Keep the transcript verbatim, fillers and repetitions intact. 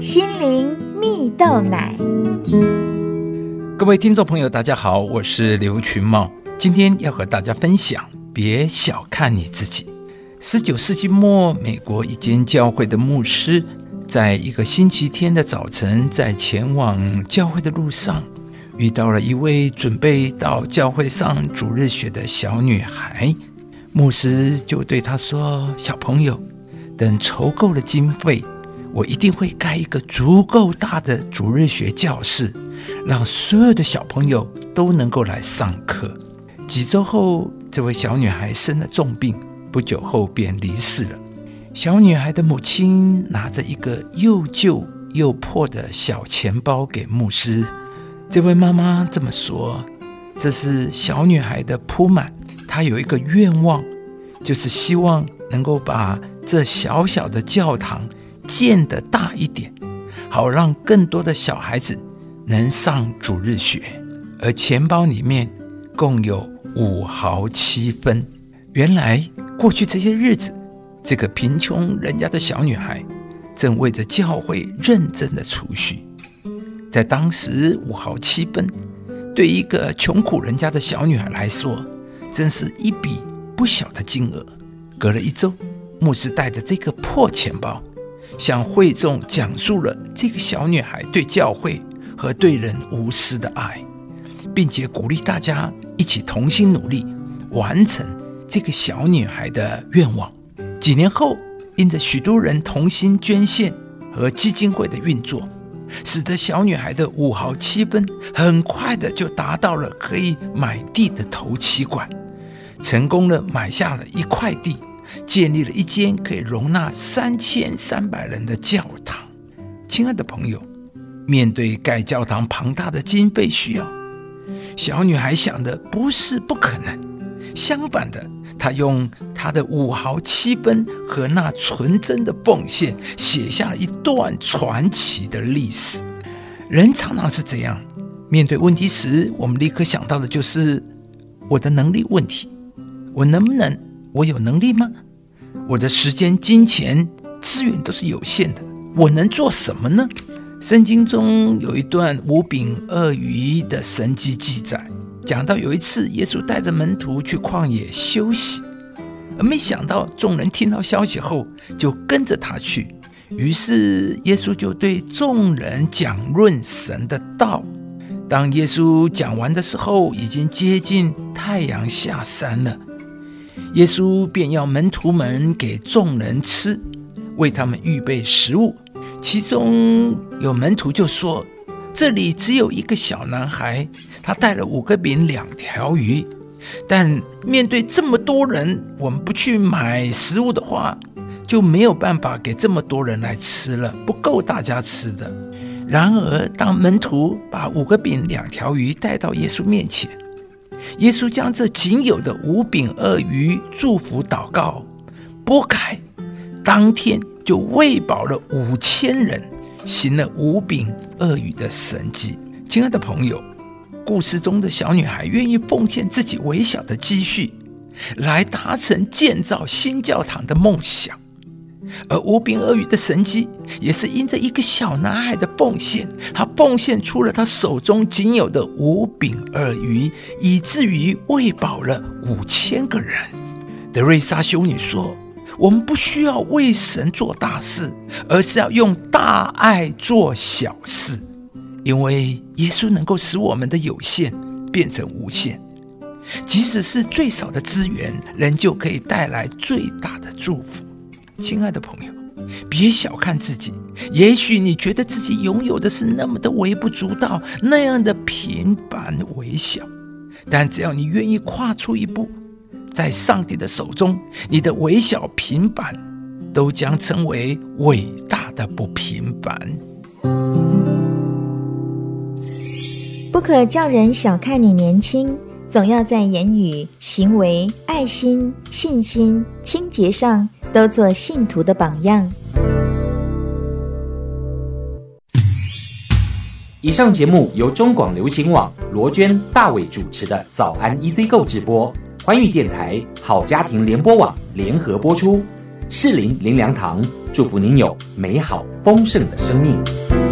心灵蜜豆奶。 各位听众朋友大家好，我是刘群茂，今天要和大家分享别小看你自己。十九世纪末，美国一间教会的牧师在一个星期天的早晨，在前往教会的路上，遇到了一位准备到教会上主日学的小女孩。牧师就对她说，小朋友，等筹够了经费，我一定会盖一个足够大的主日学教室，让所有的小朋友都能够来上课。几周后，这位小女孩生了重病，不久后便离世了。小女孩的母亲拿着一个又旧又破的小钱包给牧师。这位妈妈这么说，这是小女孩的铺满，她有一个愿望，就是希望能够把这小小的教堂建得大一点，好让更多的小孩子能上主日学。而钱包里面共有五毫七分。原来过去这些日子，这个贫穷人家的小女孩正为着教会认真的储蓄。在当时，五毫七分对一个穷苦人家的小女孩来说，真是一笔不小的金额。隔了一周，牧师带着这个破钱包向会众讲述了这个小女孩对教会和对人无私的爱，并且鼓励大家一起同心努力，完成这个小女孩的愿望。几年后，因着许多人同心捐献和基金会的运作，使得小女孩的五毫七分很快的就达到了可以买地的头期款，成功的买下了一块地，建立了一间可以容纳三千三百人的教堂。亲爱的朋友，面对盖教堂庞大的经费需要，小女孩想的不是不可能，相反的，她用她的五毫七分和那纯真的奉献，写下了一段传奇的历史。人常常是这样，面对问题时，我们立刻想到的就是我的能力问题，我能不能？我有能力吗？我的时间、金钱、资源都是有限的，我能做什么呢？圣经中有一段五饼二鱼的神迹记载，讲到有一次耶稣带着门徒去旷野休息，而没想到众人听到消息后就跟着他去，于是耶稣就对众人讲论神的道。当耶稣讲完的时候，已经接近太阳下山了，耶稣便要门徒们给众人吃，为他们预备食物。其中有门徒就说，这里只有一个小男孩，他带了五个饼两条鱼，但面对这么多人，我们不去买食物的话，就没有办法给这么多人来吃了，不够大家吃的。然而当门徒把五个饼两条鱼带到耶稣面前，耶稣将这仅有的五饼二鱼祝福祷告，拨开，当天就喂饱了五千人，行了五饼二鱼的神迹。亲爱的朋友，故事中的小女孩愿意奉献自己微小的积蓄，来达成建造新教堂的梦想。而五饼二鱼的神迹也是因着一个小男孩的奉献，他奉献出了他手中仅有的五饼二鱼，以至于喂饱了五千个人。德瑞莎修女说，我们不需要为神做大事，而是要用大爱做小事，因为耶稣能够使我们的有限变成无限，即使是最少的资源，仍旧可以带来最大的祝福。亲爱的朋友，别小看自己，也许你觉得自己拥有的是那么的微不足道，那样的平凡微小，但只要你愿意跨出一步，在上帝的手中，你的微小平凡都将成为伟大的不平凡。 不可叫人小看你年轻，总要在言语、行为、爱心、信心、清洁上都做信徒的榜样。 以上节目由中广流行网罗娟、大伟主持的早安 E Z Go 直播，欢愉电台、好家庭联播网联合播出。 士林灵粮堂祝福您有美好丰盛的生命。